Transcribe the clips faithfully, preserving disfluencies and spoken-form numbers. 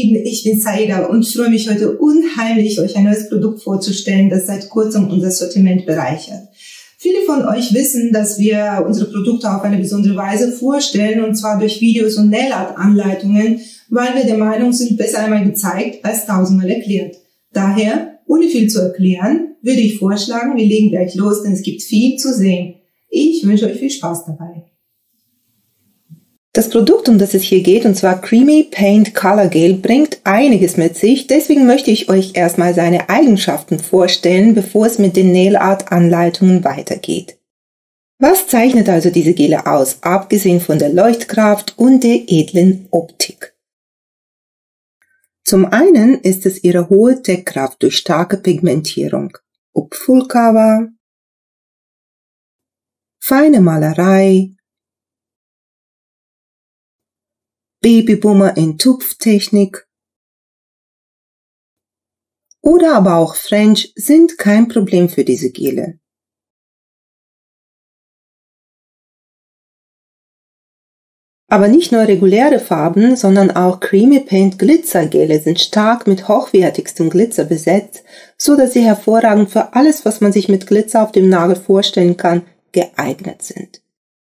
Lieben, ich bin Saida und freue mich heute unheimlich, euch ein neues Produkt vorzustellen, das seit kurzem unser Sortiment bereichert. Viele von euch wissen, dass wir unsere Produkte auf eine besondere Weise vorstellen, und zwar durch Videos und Nail-Art-Anleitungen, weil wir der Meinung sind, besser einmal gezeigt als tausendmal erklärt. Daher, ohne viel zu erklären, würde ich vorschlagen, wir legen gleich los, denn es gibt viel zu sehen. Ich wünsche euch viel Spaß dabei. Das Produkt, um das es hier geht, und zwar Creamy Paint Color Gel, bringt einiges mit sich. Deswegen möchte ich euch erstmal seine Eigenschaften vorstellen, bevor es mit den Nail Art Anleitungen weitergeht. Was zeichnet also diese Gele aus, abgesehen von der Leuchtkraft und der edlen Optik? Zum einen ist es ihre hohe Deckkraft durch starke Pigmentierung, ob Full Cover, feine Malerei, Babyboomer in Tupftechnik oder aber auch French sind kein Problem für diese Gele. Aber nicht nur reguläre Farben, sondern auch Creamy Paint Glitzergele sind stark mit hochwertigstem Glitzer besetzt, so dass sie hervorragend für alles, was man sich mit Glitzer auf dem Nagel vorstellen kann, geeignet sind.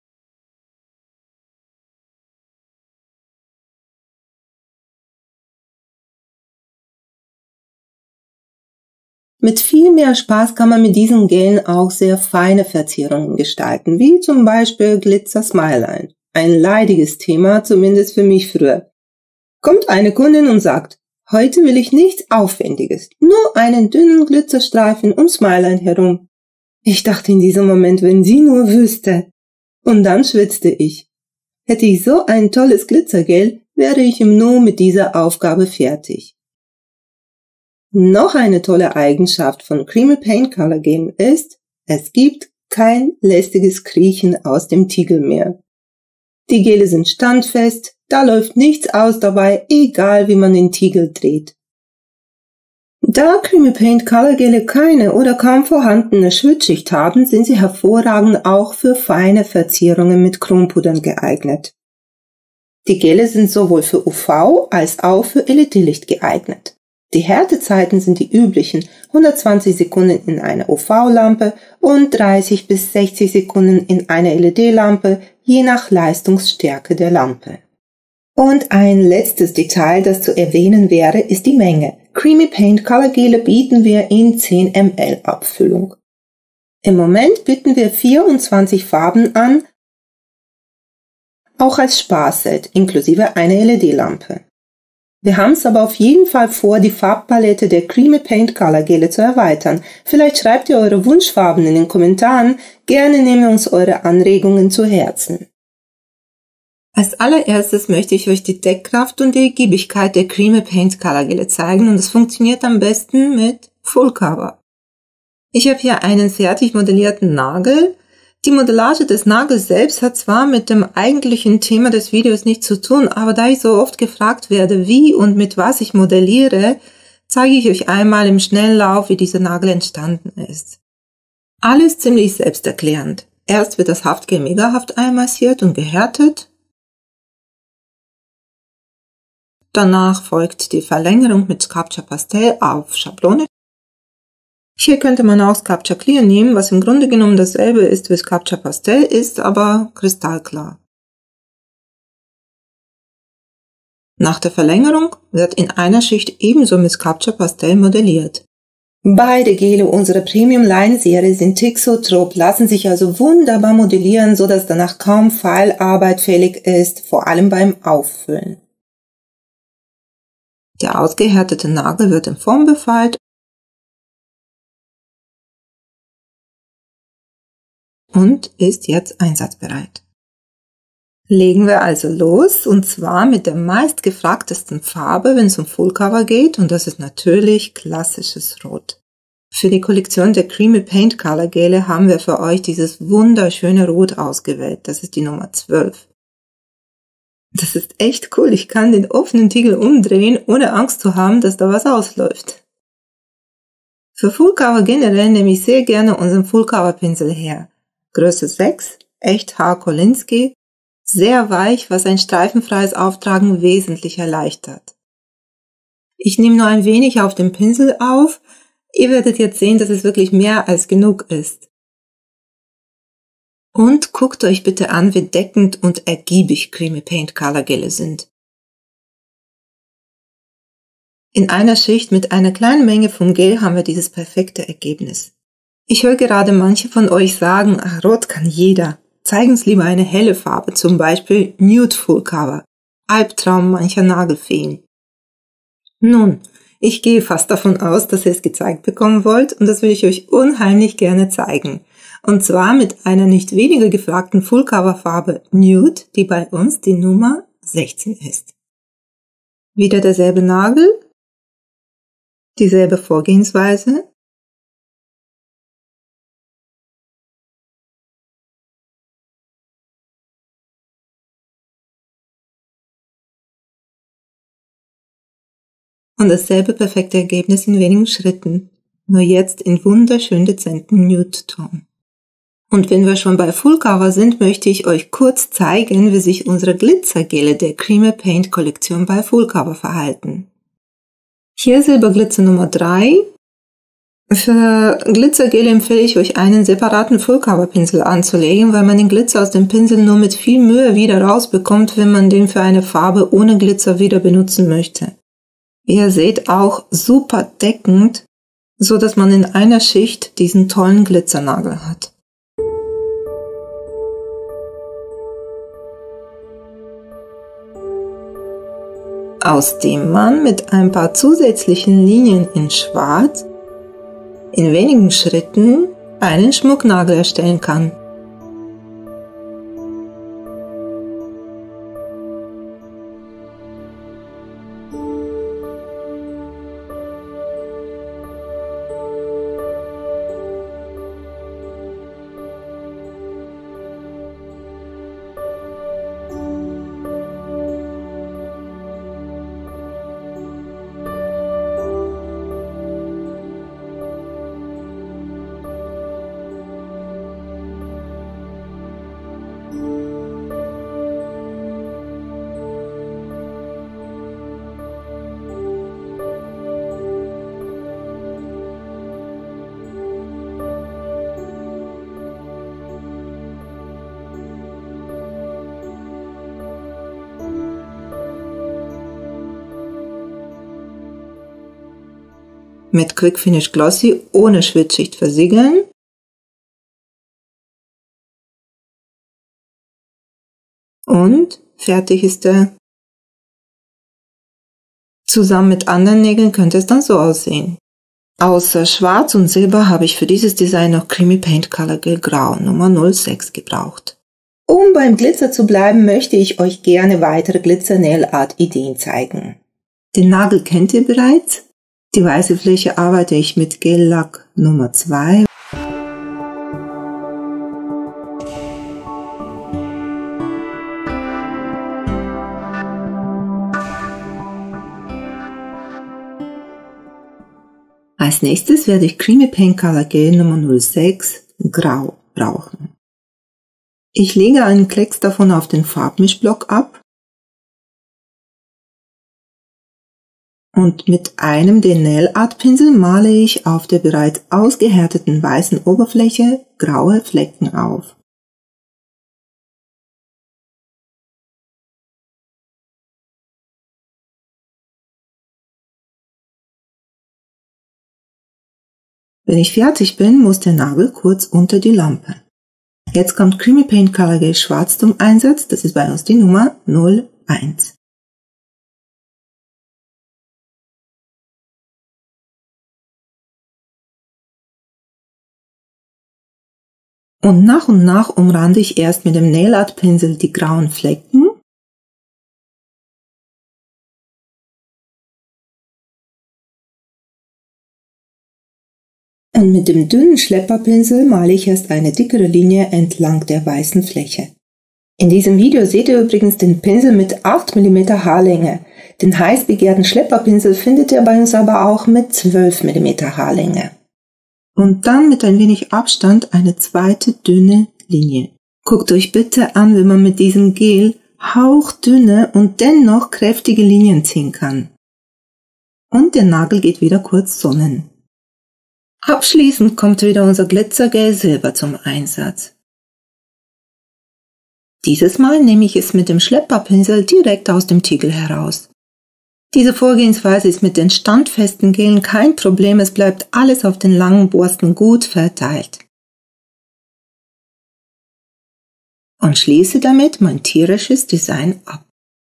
Mit viel mehr Spaß kann man mit diesen Gelen auch sehr feine Verzierungen gestalten, wie zum Beispiel Glitzer Smileline. Ein leidiges Thema, zumindest für mich früher. Kommt eine Kundin und sagt, heute will ich nichts Aufwendiges, nur einen dünnen Glitzerstreifen um Smileline herum. Ich dachte in diesem Moment, wenn sie nur wüsste. Und dann schwitzte ich. Hätte ich so ein tolles Glitzergel, wäre ich im Nu mit dieser Aufgabe fertig. Noch eine tolle Eigenschaft von Creamy Paint Color Gel ist, es gibt kein lästiges Kriechen aus dem Tiegel mehr. Die Gele sind standfest, da läuft nichts aus dabei, egal wie man den Tiegel dreht. Da Creamy Paint Color Gele keine oder kaum vorhandene Schwitzschicht haben, sind sie hervorragend auch für feine Verzierungen mit Chrompudern geeignet. Die Gele sind sowohl für U V als auch für L E D-Licht geeignet. Die Härtezeiten sind die üblichen hundertzwanzig Sekunden in einer U V-Lampe und dreißig bis sechzig Sekunden in einer L E D-Lampe, je nach Leistungsstärke der Lampe. Und ein letztes Detail, das zu erwähnen wäre, ist die Menge. Creamy Paint Color Gele bieten wir in zehn Milliliter Abfüllung. Im Moment bieten wir vierundzwanzig Farben an, auch als Sparset, inklusive einer L E D-Lampe. Wir haben es aber auf jeden Fall vor, die Farbpalette der Creamy Paint Color Gele zu erweitern. Vielleicht schreibt ihr eure Wunschfarben in den Kommentaren, gerne nehmen wir uns eure Anregungen zu Herzen. Als allererstes möchte ich euch die Deckkraft und die Ergiebigkeit der Creamy Paint Color Gele zeigen, und es funktioniert am besten mit Full Cover. Ich habe hier einen fertig modellierten Nagel. Die Modellage des Nagels selbst hat zwar mit dem eigentlichen Thema des Videos nichts zu tun, aber da ich so oft gefragt werde, wie und mit was ich modelliere, zeige ich euch einmal im Schnelllauf, wie dieser Nagel entstanden ist. Alles ziemlich selbsterklärend. Erst wird das Haftgel Megahaft einmassiert und gehärtet. Danach folgt die Verlängerung mit Sculpture Pastel auf Schablone. Hier könnte man auch Sculpture Clear nehmen, was im Grunde genommen dasselbe ist wie Sculpture Pastel, ist aber kristallklar. Nach der Verlängerung wird in einer Schicht ebenso mit Sculpture Pastel modelliert. Beide Gele unserer Premium Line Serie sind Thixotrop, lassen sich also wunderbar modellieren, so dass danach kaum Feilarbeit fällig ist, vor allem beim Auffüllen. Der ausgehärtete Nagel wird in Form befeilt und ist jetzt einsatzbereit. Legen wir also los, und zwar mit der meistgefragtesten Farbe, wenn es um Full Cover geht, und das ist natürlich klassisches Rot. Für die Kollektion der Creamy Paint Color Gele haben wir für euch dieses wunderschöne Rot ausgewählt, das ist die Nummer zwölf. Das ist echt cool, ich kann den offenen Tiegel umdrehen, ohne Angst zu haben, dass da was ausläuft. Für Full Cover generell nehme ich sehr gerne unseren Full Cover Pinsel her. Größe sechs, echt H. Kolinsky, sehr weich, was ein streifenfreies Auftragen wesentlich erleichtert. Ich nehme nur ein wenig auf dem Pinsel auf. Ihr werdet jetzt sehen, dass es wirklich mehr als genug ist. Und guckt euch bitte an, wie deckend und ergiebig Creamy Paint Color Gele sind. In einer Schicht mit einer kleinen Menge vom Gel haben wir dieses perfekte Ergebnis. Ich höre gerade manche von euch sagen, ach, rot kann jeder. Zeigen uns lieber eine helle Farbe, zum Beispiel Nude Full Cover, Albtraum mancher Nagelfeen. Nun, ich gehe fast davon aus, dass ihr es gezeigt bekommen wollt und das will ich euch unheimlich gerne zeigen. Und zwar mit einer nicht weniger gefragten Full Cover Farbe Nude, die bei uns die Nummer sechzehn ist. Wieder derselbe Nagel, dieselbe Vorgehensweise. Und dasselbe perfekte Ergebnis in wenigen Schritten, nur jetzt in wunderschön dezenten Nude-Ton. Und wenn wir schon bei Full Cover sind, möchte ich euch kurz zeigen, wie sich unsere Glitzergele der Creamy Paint Kollektion bei Full Cover verhalten. Hier Silberglitzer Nummer drei. Für Glitzergele empfehle ich euch einen separaten Full Cover Pinsel anzulegen, weil man den Glitzer aus dem Pinsel nur mit viel Mühe wieder rausbekommt, wenn man den für eine Farbe ohne Glitzer wieder benutzen möchte. Ihr seht auch super deckend, so dass man in einer Schicht diesen tollen Glitzernagel hat. Aus dem man mit ein paar zusätzlichen Linien in Schwarz in wenigen Schritten einen Schmucknagel erstellen kann. Mit Quick Finish Glossy ohne Schwitzschicht versiegeln. Und fertig ist er. Zusammen mit anderen Nägeln könnte es dann so aussehen. Außer Schwarz und Silber habe ich für dieses Design noch Creamy Paint Color Gel Grau Nummer null sechs gebraucht. Um beim Glitzer zu bleiben, möchte ich euch gerne weitere Glitzer-Nail-Art-Ideen zeigen. Den Nagel kennt ihr bereits. Die weiße Fläche arbeite ich mit Gel-Lack Nummer zwei. Als nächstes werde ich Creamy Paint Color Gel Nummer null sechs Grau brauchen. Ich lege einen Klecks davon auf den Farbmischblock ab und mit einem der Nail Art Pinsel male ich auf der bereits ausgehärteten weißen Oberfläche graue Flecken auf. Wenn ich fertig bin, muss der Nagel kurz unter die Lampe. Jetzt kommt Creamy Paint Color Gel Schwarz zum Einsatz, das ist bei uns die Nummer null eins. Und nach und nach umrande ich erst mit dem Nail Art Pinsel die grauen Flecken. Und mit dem dünnen Schlepperpinsel male ich erst eine dickere Linie entlang der weißen Fläche. In diesem Video seht ihr übrigens den Pinsel mit acht Millimeter Haarlänge. Den heiß begehrten Schlepperpinsel findet ihr bei uns aber auch mit zwölf Millimeter Haarlänge. Und dann mit ein wenig Abstand eine zweite dünne Linie. Guckt euch bitte an, wie man mit diesem Gel hauchdünne und dennoch kräftige Linien ziehen kann. und der Nagel geht wieder kurz sonnen. Abschließend kommt wieder unser Glitzergel Silber zum Einsatz. Dieses Mal nehme ich es mit dem Schlepperpinsel direkt aus dem Tiegel heraus. Diese Vorgehensweise ist mit den standfesten Gelen kein Problem, es bleibt alles auf den langen Borsten gut verteilt. Und schließe damit mein tierisches Design ab.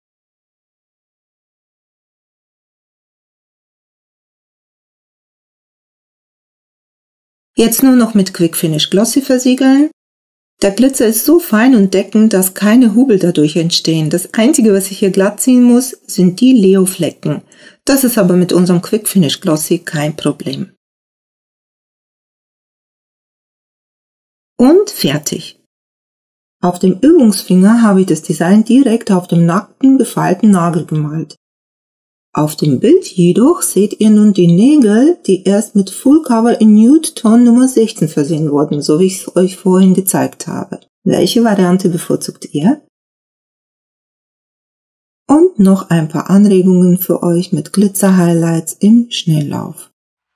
Jetzt nur noch mit Quick Finish Glossy versiegeln. Der Glitzer ist so fein und deckend, dass keine Hubel dadurch entstehen. Das Einzige, was ich hier glatt ziehen muss, sind die Leo-Flecken. Das ist aber mit unserem Quick Finish Glossy kein Problem. Und fertig. Auf dem Übungsfinger habe ich das Design direkt auf dem nackten, gefeilten Nagel gemalt. Auf dem Bild jedoch seht ihr nun die Nägel, die erst mit Full Cover in Nude Ton Nummer sechzehn versehen wurden, so wie ich es euch vorhin gezeigt habe. Welche Variante bevorzugt ihr? Und noch ein paar Anregungen für euch mit Glitzer-Highlights im Schnelllauf.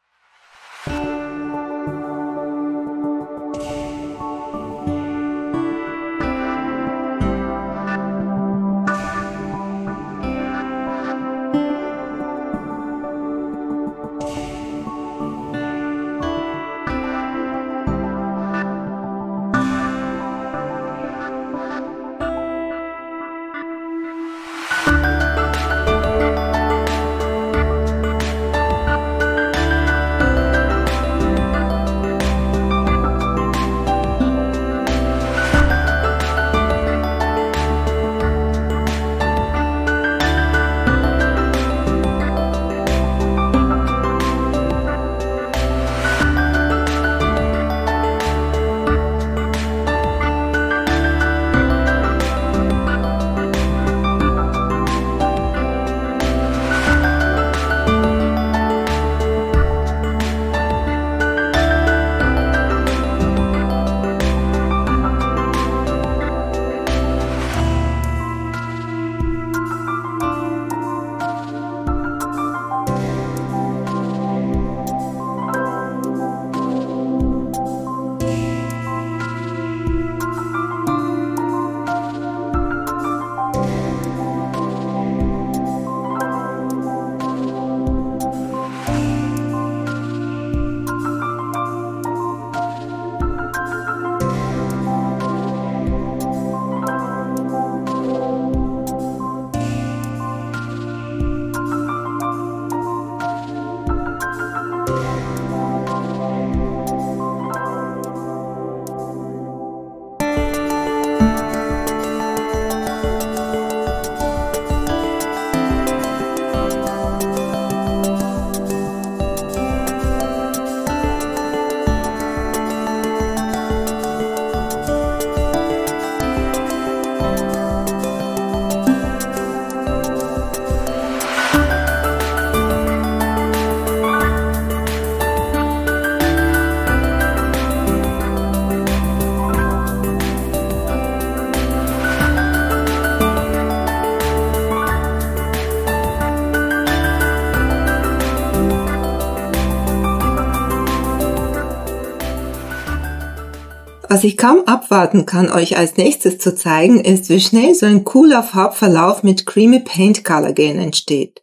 Was ich kaum abwarten kann, euch als nächstes zu zeigen, ist, wie schnell so ein cooler Farbverlauf mit Creamy Paint Color Gel entsteht.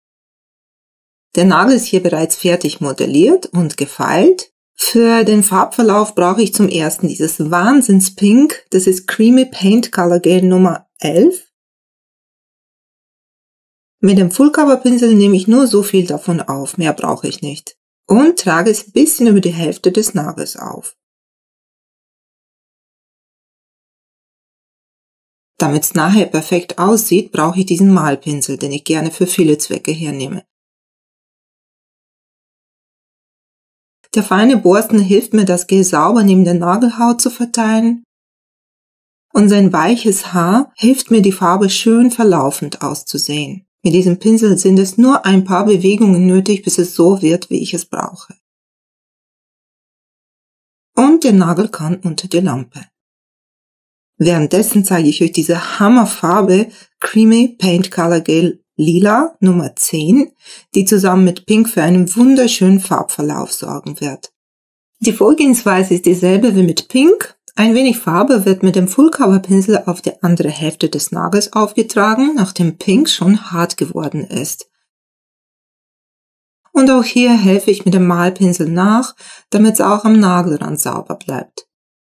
Der Nagel ist hier bereits fertig modelliert und gefeilt. Für den Farbverlauf brauche ich zum ersten dieses Wahnsinns-Pink, das ist Creamy Paint Color Gel Nummer elf. Mit dem Full-Cover-Pinsel nehme ich nur so viel davon auf, mehr brauche ich nicht. Und trage es ein bisschen über die Hälfte des Nagels auf. Damit es nachher perfekt aussieht, brauche ich diesen Malpinsel, den ich gerne für viele Zwecke hernehme. Der feine Borsten hilft mir, das Gel sauber neben der Nagelhaut zu verteilen. Und sein weiches Haar hilft mir, die Farbe schön verlaufend auszusehen. Mit diesem Pinsel sind es nur ein paar Bewegungen nötig, bis es so wird, wie ich es brauche. Und der Nagel kann unter die Lampe. Währenddessen zeige ich euch diese Hammerfarbe Creamy Paint Color Gel Lila Nummer zehn, die zusammen mit Pink für einen wunderschönen Farbverlauf sorgen wird. Die Vorgehensweise ist dieselbe wie mit Pink. Ein wenig Farbe wird mit dem Full-Cover-Pinsel auf die andere Hälfte des Nagels aufgetragen, nachdem Pink schon hart geworden ist. Und auch hier helfe ich mit dem Malpinsel nach, damit es auch am Nagelrand sauber bleibt.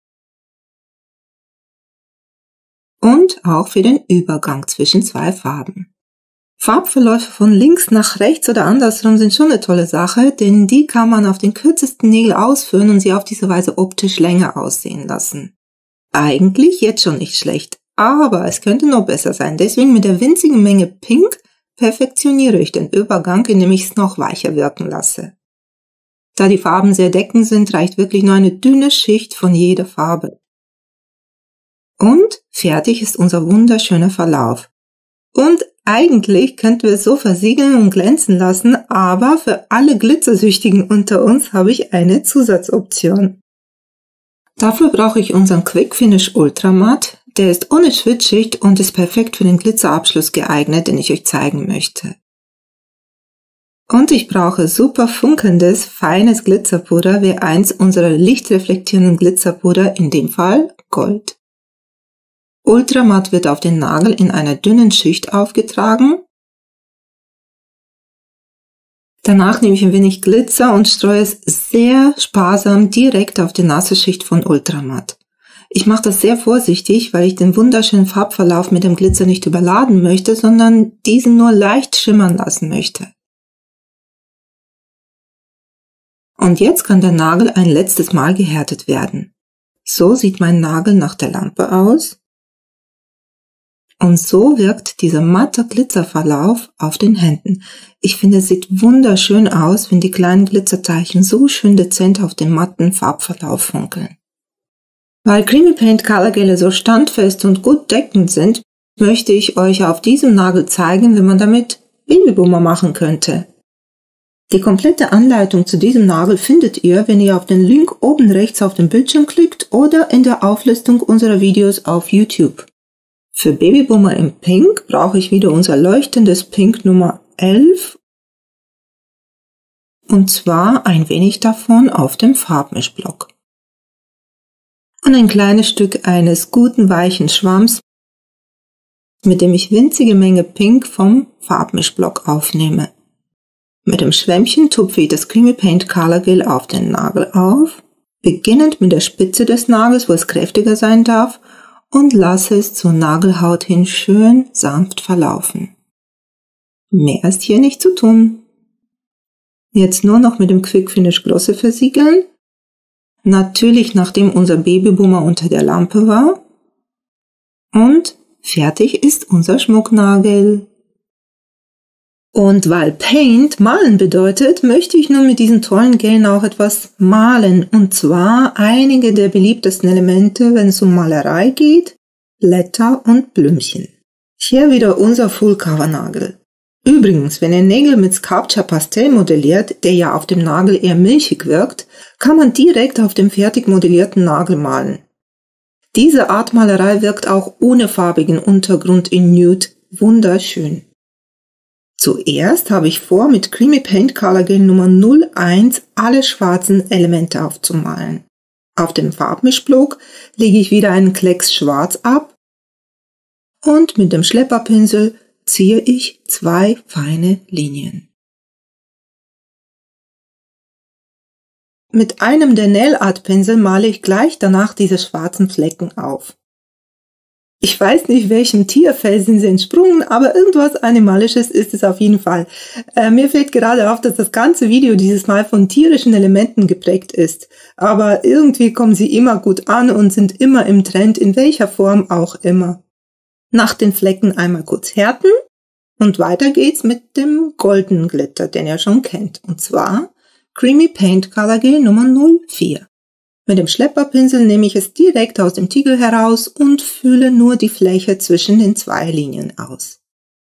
Und auch für den Übergang zwischen zwei Farben. Farbverläufe von links nach rechts oder andersrum sind schon eine tolle Sache, denn die kann man auf den kürzesten Nägel ausführen und sie auf diese Weise optisch länger aussehen lassen. Eigentlich jetzt schon nicht schlecht, aber es könnte noch besser sein. Deswegen mit der winzigen Menge Pink perfektioniere ich den Übergang, indem ich es noch weicher wirken lasse. Da die Farben sehr deckend sind, reicht wirklich nur eine dünne Schicht von jeder Farbe. Und fertig ist unser wunderschöner Verlauf. Und eigentlich könnten wir es so versiegeln und glänzen lassen, aber für alle Glitzersüchtigen unter uns habe ich eine Zusatzoption. Dafür brauche ich unseren Quick Finish Ultra Matte. Der ist ohne Schwitzschicht und ist perfekt für den Glitzerabschluss geeignet, den ich euch zeigen möchte. Und ich brauche super funkelndes, feines Glitzerpuder wie eins unserer lichtreflektierenden Glitzerpuder, in dem Fall Gold. Ultramatt wird auf den Nagel in einer dünnen Schicht aufgetragen. Danach nehme ich ein wenig Glitzer und streue es sehr sparsam direkt auf die nasse Schicht von Ultramatt. Ich mache das sehr vorsichtig, weil ich den wunderschönen Farbverlauf mit dem Glitzer nicht überladen möchte, sondern diesen nur leicht schimmern lassen möchte. Und jetzt kann der Nagel ein letztes Mal gehärtet werden. So sieht mein Nagel nach der Lampe aus. Und so wirkt dieser matte Glitzerverlauf auf den Händen. Ich finde, es sieht wunderschön aus, wenn die kleinen Glitzerteilchen so schön dezent auf dem matten Farbverlauf funkeln. Weil Creamy Paint Color Gele so standfest und gut deckend sind, möchte ich euch auf diesem Nagel zeigen, wie man damit Babyboomer machen könnte. Die komplette Anleitung zu diesem Nagel findet ihr, wenn ihr auf den Link oben rechts auf dem Bildschirm klickt oder in der Auflistung unserer Videos auf YouTube. Für Babyboomer im Pink brauche ich wieder unser leuchtendes Pink Nummer elf und zwar ein wenig davon auf dem Farbmischblock. Und ein kleines Stück eines guten weichen Schwamms, mit dem ich winzige Menge Pink vom Farbmischblock aufnehme. Mit dem Schwämmchen tupfe ich das Creamy Paint Color Gel auf den Nagel auf, beginnend mit der Spitze des Nagels, wo es kräftiger sein darf, und lasse es zur Nagelhaut hin schön sanft verlaufen. Mehr ist hier nicht zu tun. Jetzt nur noch mit dem Quick Finish Glosse versiegeln. Natürlich nachdem unser Babyboomer unter der Lampe war. Und fertig ist unser Schmucknagel. Und weil Paint malen bedeutet, möchte ich nun mit diesen tollen Gelen auch etwas malen. Und zwar einige der beliebtesten Elemente, wenn es um Malerei geht, Blätter und Blümchen. Hier wieder unser Full Cover Nagel. Übrigens, wenn ihr Nägel mit Sculpture Pastel modelliert, der ja auf dem Nagel eher milchig wirkt, kann man direkt auf dem fertig modellierten Nagel malen. Diese Art Malerei wirkt auch ohne farbigen Untergrund in Nude wunderschön. Zuerst habe ich vor, mit Creamy Paint Color Gel Nummer null eins alle schwarzen Elemente aufzumalen. Auf dem Farbmischblock lege ich wieder einen Klecks Schwarz ab und mit dem Schlepperpinsel ziehe ich zwei feine Linien. Mit einem der Nail Art Pinsel male ich gleich danach diese schwarzen Flecken auf. Ich weiß nicht, welchem Tierfell sind sie entsprungen, aber irgendwas Animalisches ist es auf jeden Fall. Äh, mir fällt gerade auf, dass das ganze Video dieses Mal von tierischen Elementen geprägt ist. Aber irgendwie kommen sie immer gut an und sind immer im Trend, in welcher Form auch immer. Nach den Flecken einmal kurz härten und weiter geht's mit dem goldenen Glitter, den ihr schon kennt. Und zwar Creamy Paint Color Gel Nummer null vier. Mit dem Schlepperpinsel nehme ich es direkt aus dem Tiegel heraus und fülle nur die Fläche zwischen den zwei Linien aus.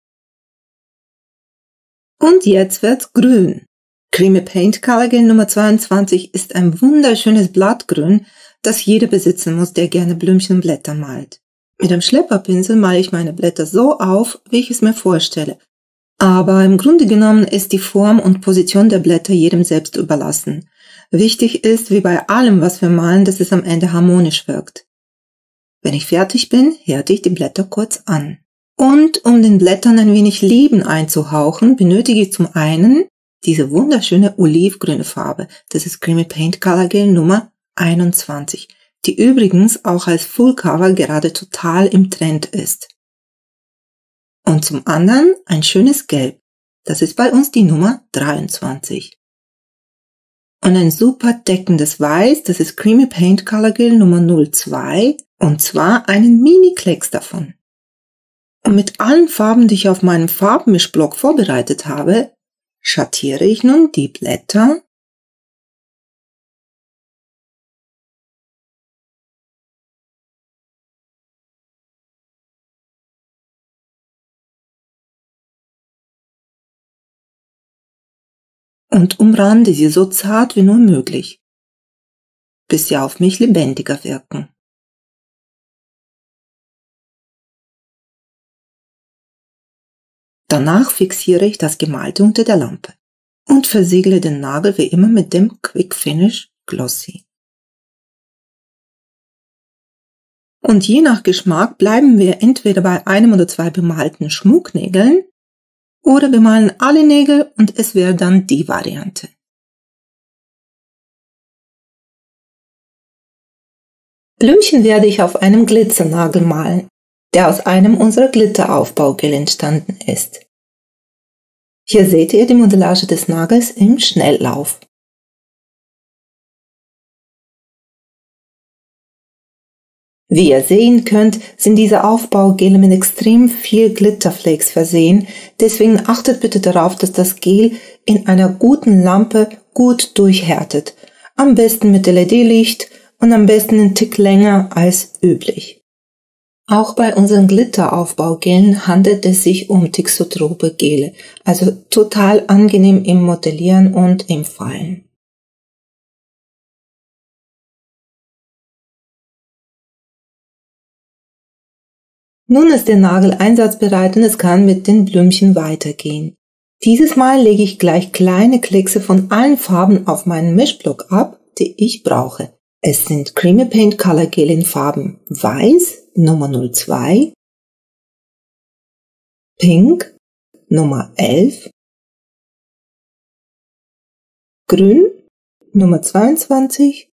Und jetzt wird's grün. Creamy Paint Color Gel Nummer zweiundzwanzig ist ein wunderschönes Blattgrün, das jeder besitzen muss, der gerne Blümchen und Blätter malt. Mit dem Schlepperpinsel male ich meine Blätter so auf, wie ich es mir vorstelle. Aber im Grunde genommen ist die Form und Position der Blätter jedem selbst überlassen. Wichtig ist, wie bei allem, was wir malen, dass es am Ende harmonisch wirkt. Wenn ich fertig bin, härte ich die Blätter kurz an. Und um den Blättern ein wenig Leben einzuhauchen, benötige ich zum einen diese wunderschöne olivgrüne Farbe. Das ist Creamy Paint Color Gel Nummer einundzwanzig, die übrigens auch als Full Cover gerade total im Trend ist. Und zum anderen ein schönes Gelb. Das ist bei uns die Nummer dreiundzwanzig. Und ein super deckendes Weiß, das ist Creamy Paint Color Gel Nummer null zwei, und zwar einen Mini-Klecks davon. Und mit allen Farben, die ich auf meinem Farbmischblock vorbereitet habe, schattiere ich nun die Blätter und umrande sie so zart wie nur möglich, bis sie auf mich lebendiger wirken. Danach fixiere ich das Gemalte unter der Lampe und versiegle den Nagel wie immer mit dem Quick Finish Glossy. Und je nach Geschmack bleiben wir entweder bei einem oder zwei bemalten Schmucknägeln oder bemalen alle Nägel und es wäre dann die Variante. Blümchen werde ich auf einem Glitzernagel malen, der aus einem unserer Glitteraufbaugel entstanden ist. Hier seht ihr die Modellage des Nagels im Schnelllauf. Wie ihr sehen könnt, sind diese Aufbaugele mit extrem viel Glitterflakes versehen, deswegen achtet bitte darauf, dass das Gel in einer guten Lampe gut durchhärtet. Am besten mit L E D-Licht und am besten einen Tick länger als üblich. Auch bei unseren Glitteraufbaugelen handelt es sich um Thixotrope Gele, also total angenehm im Modellieren und im Fallen. Nun ist der Nagel einsatzbereit und es kann mit den Blümchen weitergehen. Dieses Mal lege ich gleich kleine Kleckse von allen Farben auf meinen Mischblock ab, die ich brauche. Es sind Creamy Paint Color Gel in Farben Weiß, Nummer null zwei, Pink, Nummer elf, Grün, Nummer zweiundzwanzig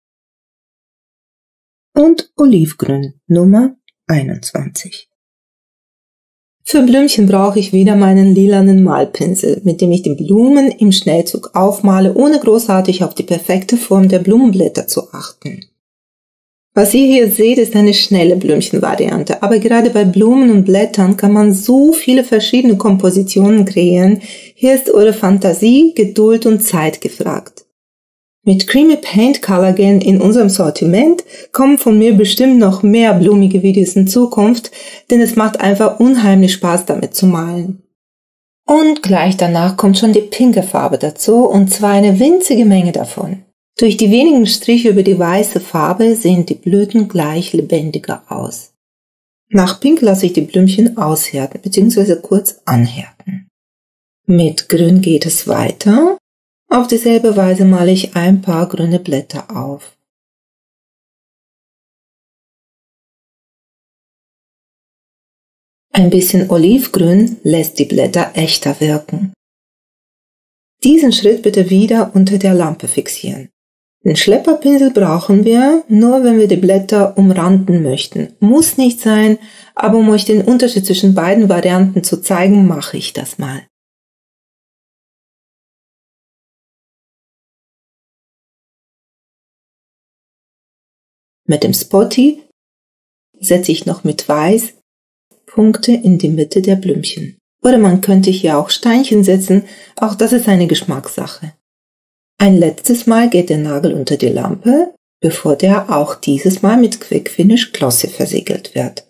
und Olivgrün, Nummer einundzwanzig. Für Blümchen brauche ich wieder meinen lilanen Malpinsel, mit dem ich die Blumen im Schnellzug aufmale, ohne großartig auf die perfekte Form der Blumenblätter zu achten. Was ihr hier seht, ist eine schnelle Blümchenvariante, aber gerade bei Blumen und Blättern kann man so viele verschiedene Kompositionen kreieren. Hier ist eure Fantasie, Geduld und Zeit gefragt. Mit Creamy Paint Color Gel in unserem Sortiment kommen von mir bestimmt noch mehr blumige Videos in Zukunft, denn es macht einfach unheimlich Spaß damit zu malen. Und gleich danach kommt schon die pinke Farbe dazu, und zwar eine winzige Menge davon. Durch die wenigen Striche über die weiße Farbe sehen die Blüten gleich lebendiger aus. Nach Pink lasse ich die Blümchen aushärten bzw. kurz anhärten. Mit Grün geht es weiter. Auf dieselbe Weise male ich ein paar grüne Blätter auf. Ein bisschen Olivgrün lässt die Blätter echter wirken. Diesen Schritt bitte wieder unter der Lampe fixieren. Den Schlepperpinsel brauchen wir, nur wenn wir die Blätter umranden möchten. Muss nicht sein, aber um euch den Unterschied zwischen beiden Varianten zu zeigen, mache ich das mal. Mit dem Spotty setze ich noch mit Weiß Punkte in die Mitte der Blümchen. Oder man könnte hier auch Steinchen setzen, auch das ist eine Geschmackssache. Ein letztes Mal geht der Nagel unter die Lampe, bevor der auch dieses Mal mit Quick Finish Glossy versiegelt wird.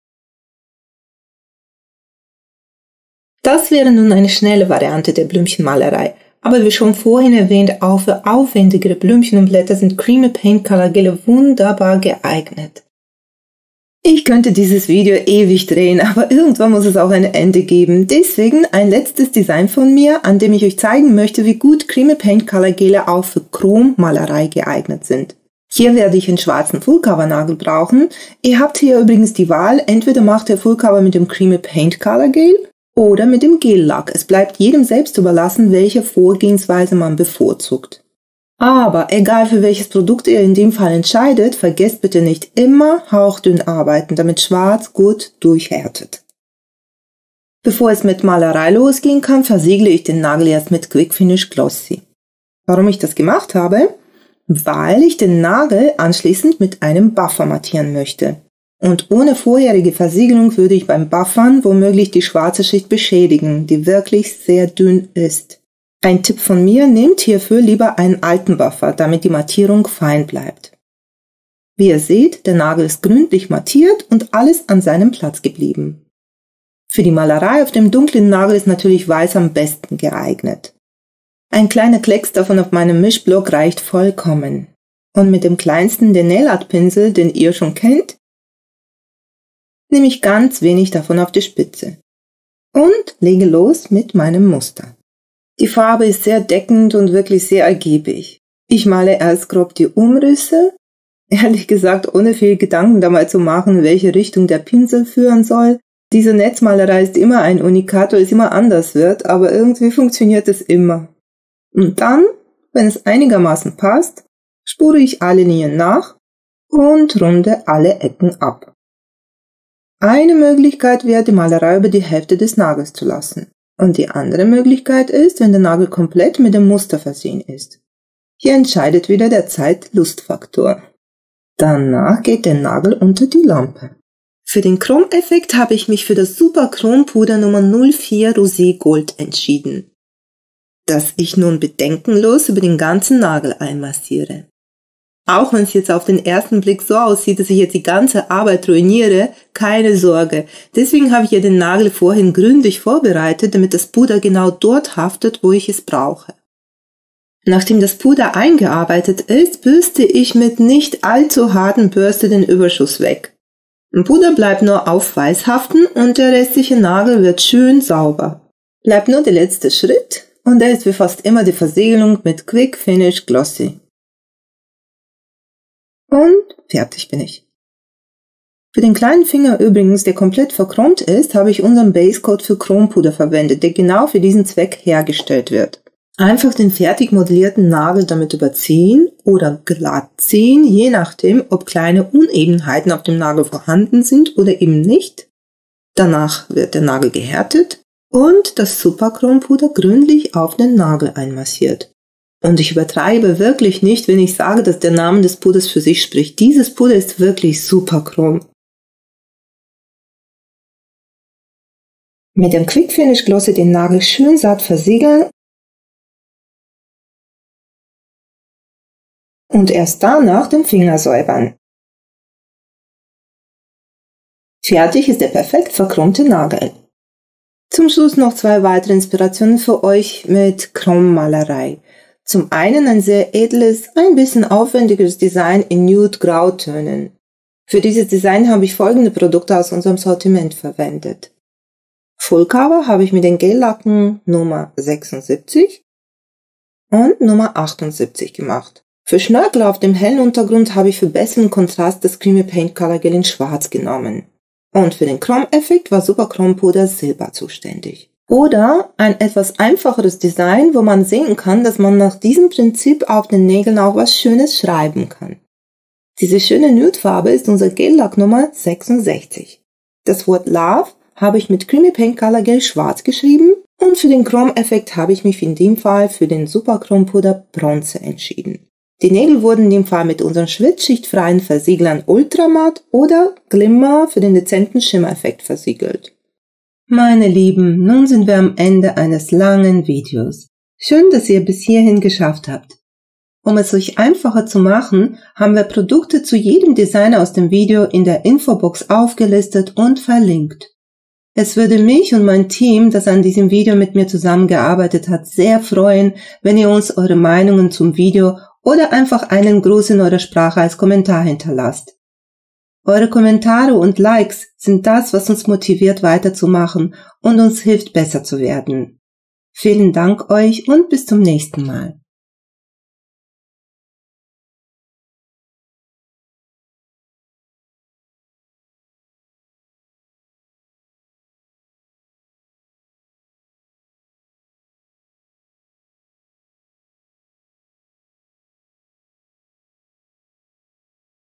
Das wäre nun eine schnelle Variante der Blümchenmalerei, aber wie schon vorhin erwähnt, auch für aufwendigere Blümchen und Blätter sind Creamy Paint Color Gel wunderbar geeignet. Ich könnte dieses Video ewig drehen, aber irgendwann muss es auch ein Ende geben. Deswegen ein letztes Design von mir, an dem ich euch zeigen möchte, wie gut Creamy Paint Color Gele auch für Chrommalerei geeignet sind. Hier werde ich einen schwarzen Fullcover Nagel brauchen. Ihr habt hier übrigens die Wahl, entweder macht ihr Fullcover mit dem Creamy Paint Color Gel oder mit dem Gel-Lack. Es bleibt jedem selbst überlassen, welche Vorgehensweise man bevorzugt. Aber egal für welches Produkt ihr in dem Fall entscheidet, vergesst bitte nicht immer hauchdünn arbeiten, damit Schwarz gut durchhärtet. Bevor es mit Malerei losgehen kann, versiegle ich den Nagel erst mit Quick Finish Glossy. Warum ich das gemacht habe? Weil ich den Nagel anschließend mit einem Buffer mattieren möchte. Und ohne vorherige Versiegelung würde ich beim Buffern womöglich die schwarze Schicht beschädigen, die wirklich sehr dünn ist. Ein Tipp von mir, nehmt hierfür lieber einen alten Buffer, damit die Mattierung fein bleibt. Wie ihr seht, der Nagel ist gründlich mattiert und alles an seinem Platz geblieben. Für die Malerei auf dem dunklen Nagel ist natürlich weiß am besten geeignet. Ein kleiner Klecks davon auf meinem Mischblock reicht vollkommen. Und mit dem kleinsten der Nail Art Pinsel, den ihr schon kennt, nehme ich ganz wenig davon auf die Spitze und lege los mit meinem Muster. Die Farbe ist sehr deckend und wirklich sehr ergiebig. Ich male erst grob die Umrisse, ehrlich gesagt ohne viel Gedanken dabei zu machen, in welche Richtung der Pinsel führen soll. Diese Netzmalerei ist immer ein Unikat, weil es immer anders wird, aber irgendwie funktioniert es immer. Und dann, wenn es einigermaßen passt, spure ich alle Linien nach und runde alle Ecken ab. Eine Möglichkeit wäre, die Malerei über die Hälfte des Nagels zu lassen. Und die andere Möglichkeit ist, wenn der Nagel komplett mit dem Muster versehen ist. Hier entscheidet wieder der Zeit-Lust-Faktor. Danach geht der Nagel unter die Lampe. Für den Chromeffekt habe ich mich für das Super Chrom Puder Nummer null vier Rosé Gold entschieden, das ich nun bedenkenlos über den ganzen Nagel einmassiere. Auch wenn es jetzt auf den ersten Blick so aussieht, dass ich jetzt die ganze Arbeit ruiniere, keine Sorge. Deswegen habe ich ja den Nagel vorhin gründlich vorbereitet, damit das Puder genau dort haftet, wo ich es brauche. Nachdem das Puder eingearbeitet ist, bürste ich mit nicht allzu harten Bürste den Überschuss weg. Im Puder bleibt nur auf weiß haften und der restliche Nagel wird schön sauber. Bleibt nur der letzte Schritt und der ist wie fast immer die Versiegelung mit Quick Finish Glossy. Und fertig bin ich. Für den kleinen Finger übrigens, der komplett verchromt ist, habe ich unseren Basecoat für Chrompuder verwendet, der genau für diesen Zweck hergestellt wird. Einfach den fertig modellierten Nagel damit überziehen oder glatt ziehen, je nachdem, ob kleine Unebenheiten auf dem Nagel vorhanden sind oder eben nicht. Danach wird der Nagel gehärtet und das Super Chrompuder gründlich auf den Nagel einmassiert. Und ich übertreibe wirklich nicht, wenn ich sage, dass der Name des Puders für sich spricht. Dieses Puder ist wirklich super chrom. Mit dem Quick Finish Glossy den Nagel schön satt versiegeln und erst danach den Finger säubern. Fertig ist der perfekt verchromte Nagel. Zum Schluss noch zwei weitere Inspirationen für euch mit Chrommalerei. Zum einen ein sehr edles, ein bisschen aufwendiges Design in Nude-Grautönen. Für dieses Design habe ich folgende Produkte aus unserem Sortiment verwendet. Fullcover habe ich mit den Gel-Lacken Nummer sechsundsiebzig und Nummer achtundsiebzig gemacht. Für Schnörkel auf dem hellen Untergrund habe ich für besseren Kontrast das Creamy Paint Color Gel in Schwarz genommen. Und für den Chromeffekt war Super Chrom Puder Silber zuständig. Oder ein etwas einfacheres Design, wo man sehen kann, dass man nach diesem Prinzip auf den Nägeln auch was Schönes schreiben kann. Diese schöne Nude-Farbe ist unser Gel-Lack Nummer sechsundsechzig. Das Wort Love habe ich mit Creamy Paint Color Gel schwarz geschrieben und für den Chromeffekt habe ich mich in dem Fall für den Super Chrom Puder Bronze entschieden. Die Nägel wurden in dem Fall mit unseren schwitzschichtfreien Versieglern Ultramatt oder Glimmer für den dezenten Schimmereffekt versiegelt. Meine Lieben, nun sind wir am Ende eines langen Videos. Schön, dass ihr bis hierhin geschafft habt. Um es euch einfacher zu machen, haben wir Produkte zu jedem Design aus dem Video in der Infobox aufgelistet und verlinkt. Es würde mich und mein Team, das an diesem Video mit mir zusammengearbeitet hat, sehr freuen, wenn ihr uns eure Meinungen zum Video oder einfach einen Gruß in eurer Sprache als Kommentar hinterlasst. Eure Kommentare und Likes sind das, was uns motiviert weiterzumachen und uns hilft, besser zu werden. Vielen Dank euch und bis zum nächsten Mal.